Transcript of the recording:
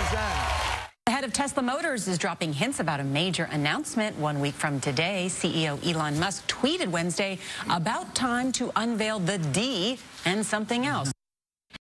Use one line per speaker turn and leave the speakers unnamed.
The head of Tesla Motors is dropping hints about a major announcement 1 week from today. CEO Elon Musk tweeted Wednesday about time to unveil the D and something else.